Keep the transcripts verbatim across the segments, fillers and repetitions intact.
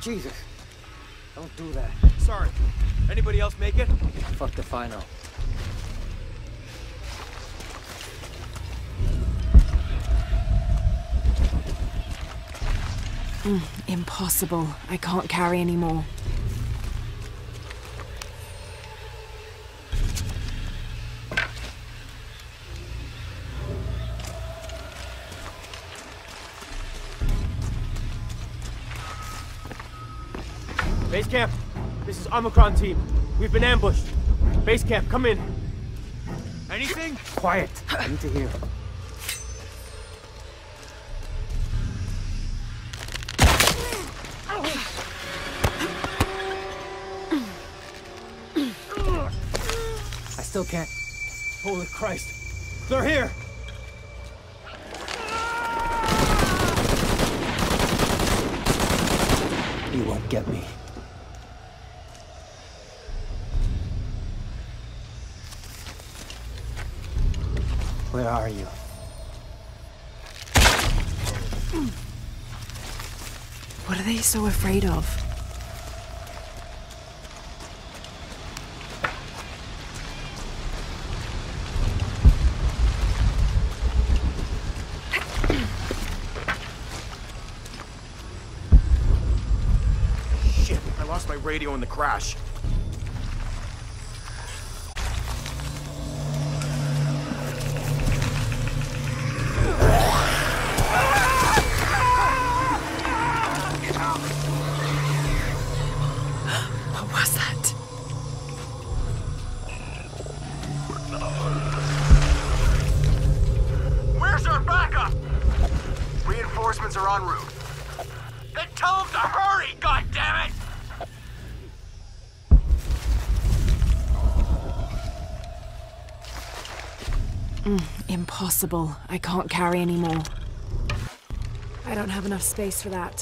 Jesus. Don't do that. Sorry. Anybody else make it? Fuck if I know. Mm, impossible. I can't carry anymore. Base camp, this is Omicron team. We've been ambushed. Base camp, come in. Anything? Quiet. I need to hear. I still can't. Holy Christ. They're here! You won't get me. Where are you? What are they so afraid of? Shit, I lost my radio in the crash. What was that? Where's our backup? Reinforcements are en route. Then tell them to hurry, goddammit! Mm, impossible. I can't carry anymore. I don't have enough space for that.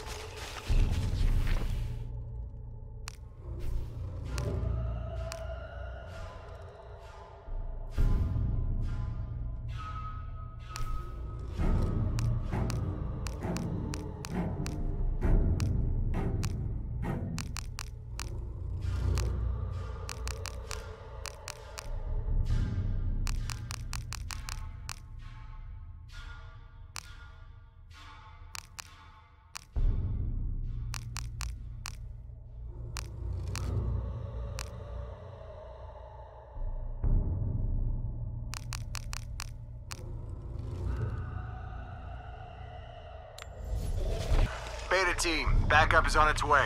Beta team, backup is on its way.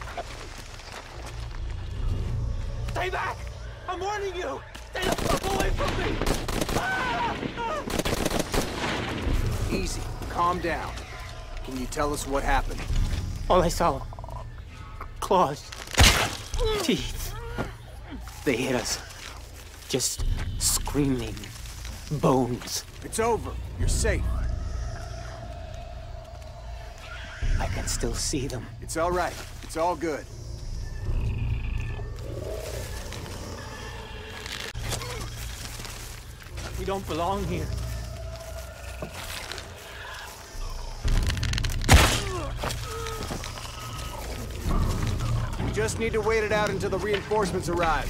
Stay back! I'm warning you! Stay the fuck away from me! Ah! Ah! Easy. Calm down. Can you tell us what happened? All I saw... claws. Teeth. They hit us. Just screaming. Bones. It's over. You're safe. I can still see them. It's all right. It's all good. We don't belong here. We just need to wait it out until the reinforcements arrive.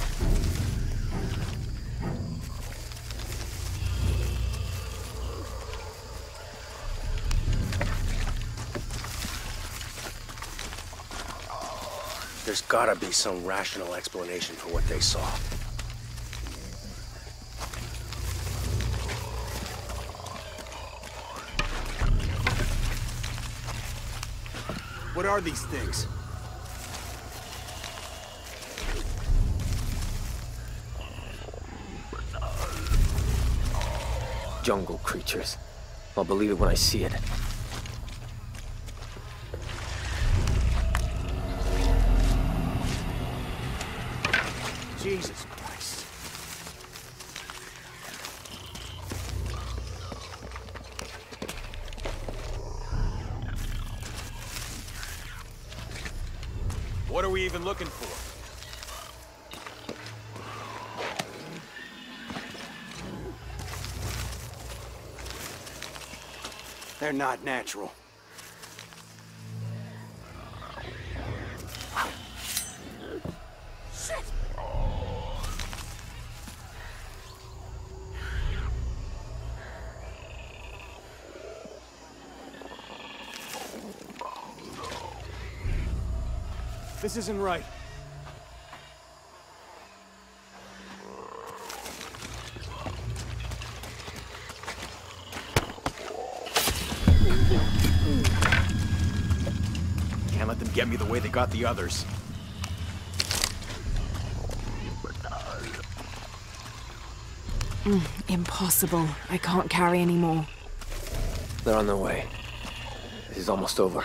There's gotta be some rational explanation for what they saw. What are these things? Jungle creatures. I'll believe it when I see it. Jesus Christ. What are we even looking for? They're not natural. This isn't right. Can't let them get me the way they got the others. Mm, impossible. I can't carry anymore. They're on their way. This is almost over.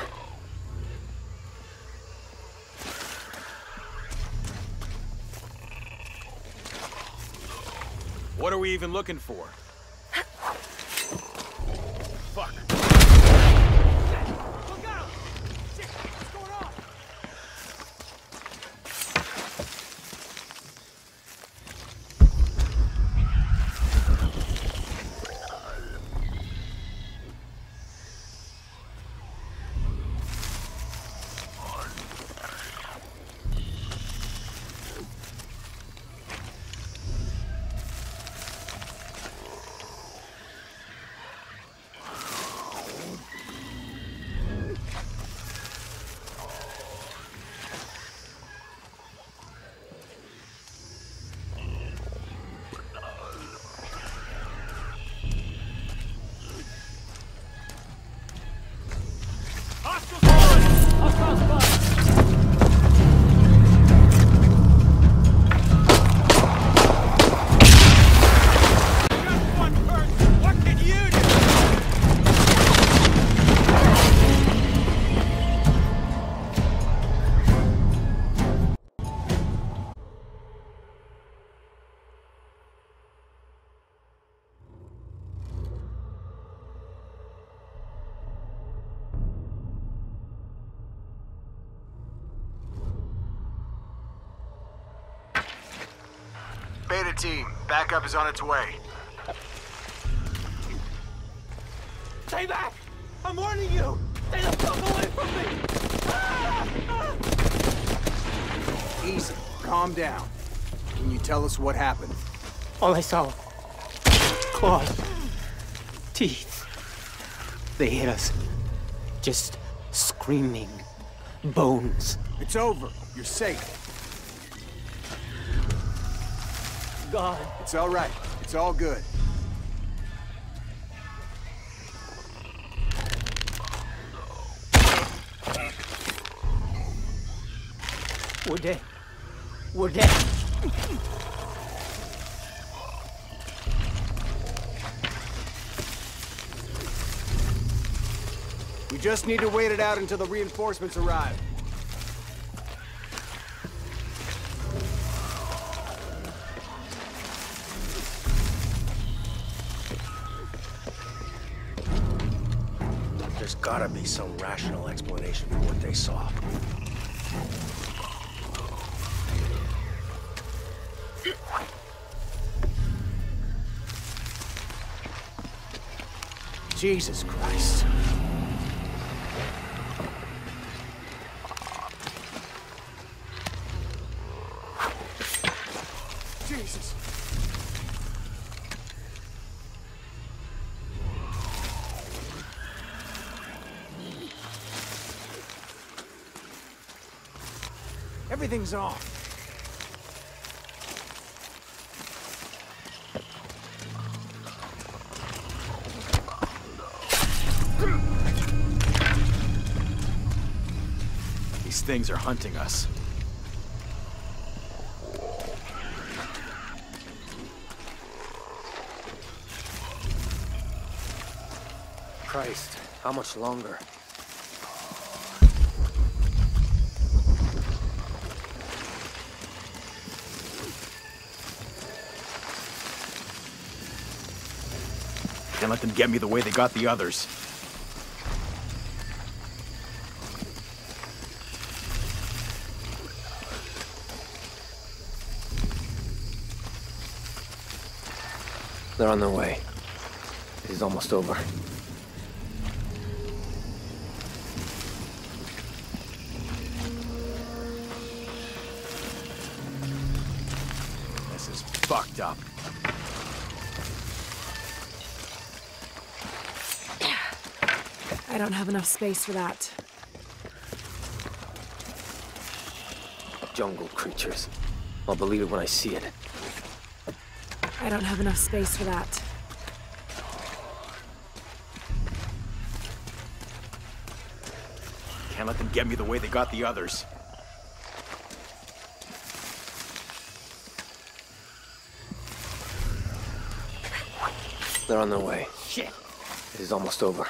What are we even looking for? Fuck. Look out! Shit, what's going on? Beta team, backup is on its way. Stay back! I'm warning you! Stay the fuck away from me! Ah! Ah! Easy. Calm down. Can you tell us what happened? All I saw... claws. Teeth. They hit us. Just screaming. Bones. It's over. You're safe. God. It's all right. It's all good. We're dead. We're dead. We just need to wait it out until the reinforcements arrive. There's gotta be some rational explanation for what they saw. Jesus Christ. Jesus. Everything's off. These things are hunting us. Christ, how much longer? Can't let them get me the way they got the others. They're on their way. It is almost over. This is fucked up. I don't have enough space for that. jungle creatures. I'll believe it when I see it. I don't have enough space for that. Can't let them get me the way they got the others. They're on their way. Shit. It is almost over.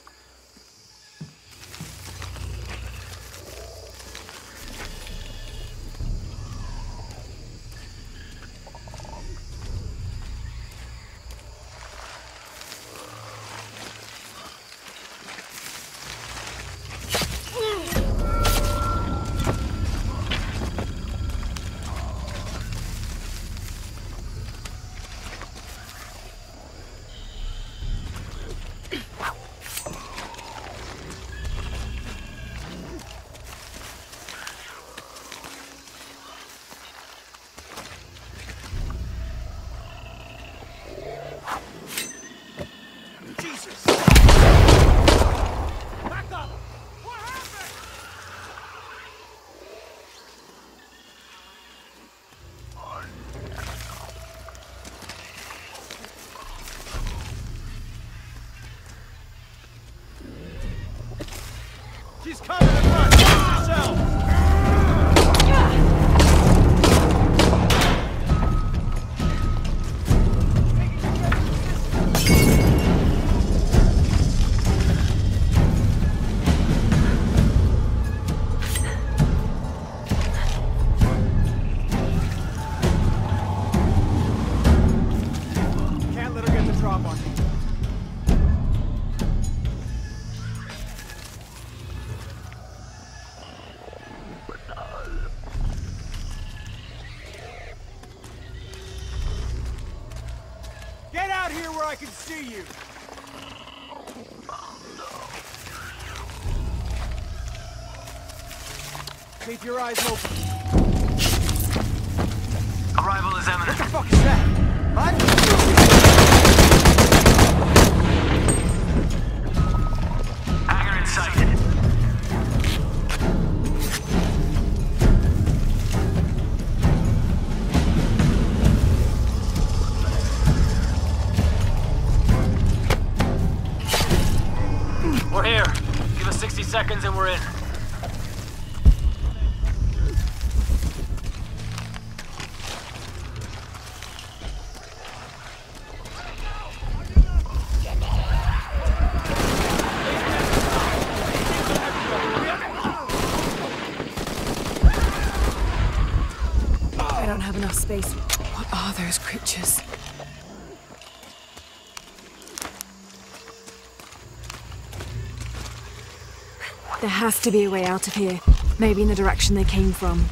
She's coming in front! Watch yourself! Can't let her get the drop on me. Get out here where I can see you! Keep your eyes open. Arrival is imminent. What the fuck is that? What? Hangar in sight. We're here. Give us sixty seconds and we're in. I don't have enough space. What are those creatures? There has to be a way out of here. Maybe in the direction they came from.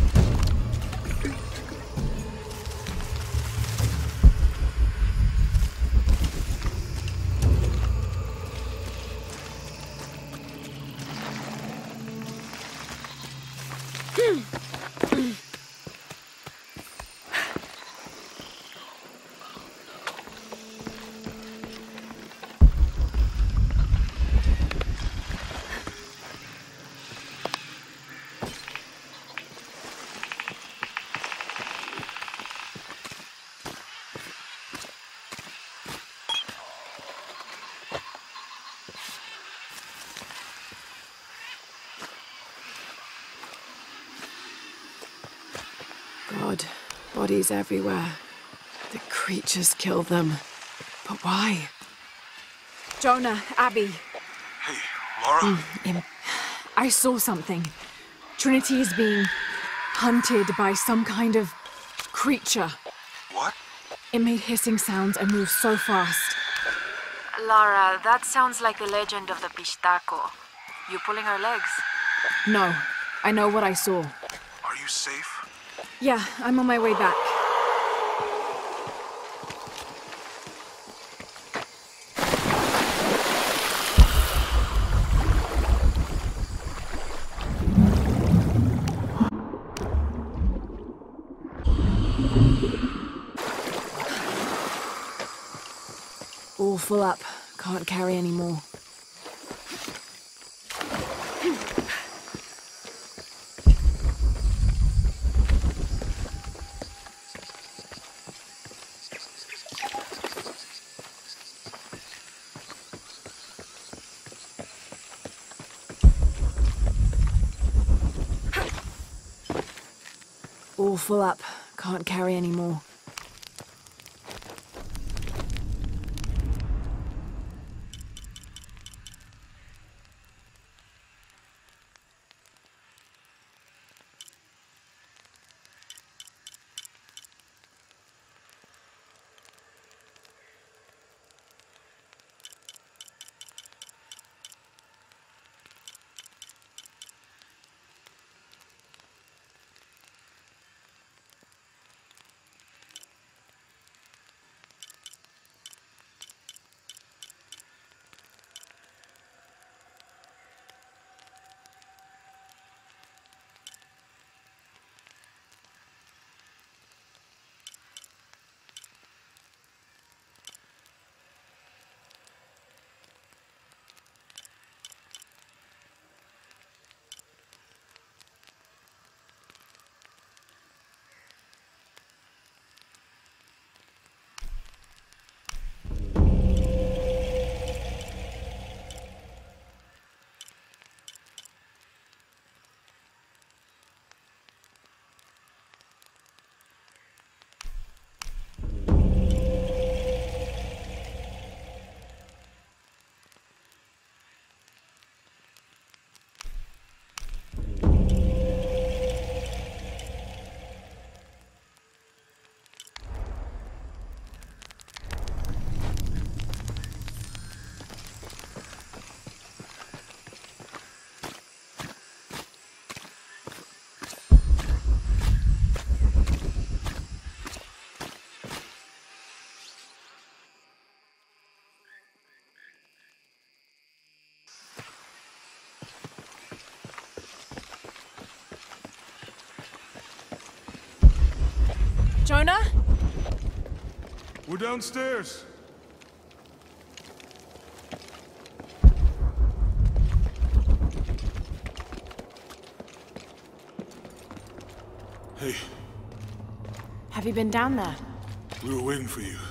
God, bodies everywhere. The creatures killed them. But why? Jonah, Abby. Hey, Laura? Im- I saw something. Trinity is being hunted by some kind of creature. What? It made hissing sounds and moved so fast. Lara, that sounds like the legend of the Pistaco. You pulling her legs? No, I know what I saw. Are you safe? Yeah, I'm on my way back. All full up. Can't carry any more. All full up. Can't carry any more. Jonah? We're downstairs. Hey. Have you been down there? We were waiting for you.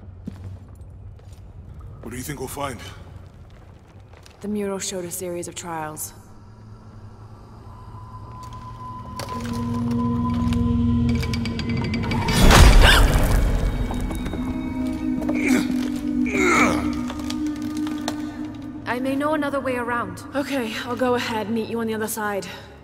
What do you think we'll find? The mural showed a series of trials. I may know another way around. Okay, I'll go ahead, meet you on the other side.